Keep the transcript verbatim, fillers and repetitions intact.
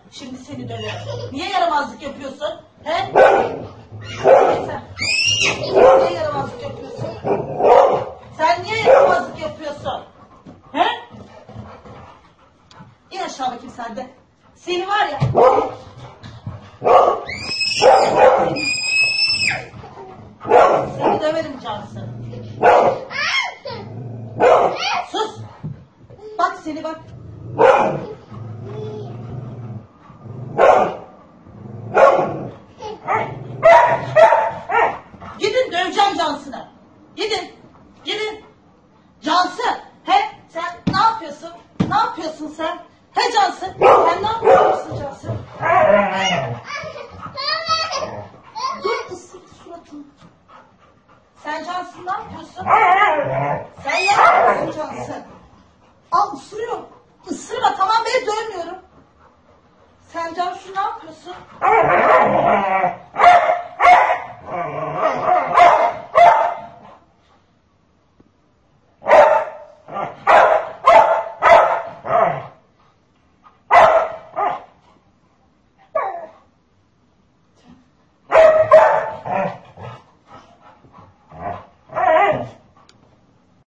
Şimdi seni döverim. Niye yaramazlık yapıyorsun? He? Sen. Niye yaramazlık yapıyorsun? Sen niye yaramazlık yapıyorsun? He? İn aşağı bakayım sen de. Seni var ya. Seni döverim Cansu. Sus. Bak seni bak. Gidin döveceğim Cansu'na. Gidin. Gidin. Cansu. He? Sen ne yapıyorsun? Ne yapıyorsun sen? He Cansu? Sen ne yapıyorsun Cansu? Dur ısır suratını. Sen Cansu ne yapıyorsun? Sen ne yapıyorsun Cansu? Al ısırıyor. Isırma tamam ben dövmüyorum. Sen Cansu ne yapıyorsun?